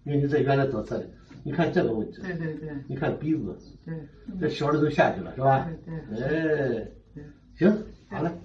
因为你在原来左侧的，你看这个位置， 对对对， 你看鼻子， 对， 这小的都下去了，是吧？ 对对， 哎，行，好了。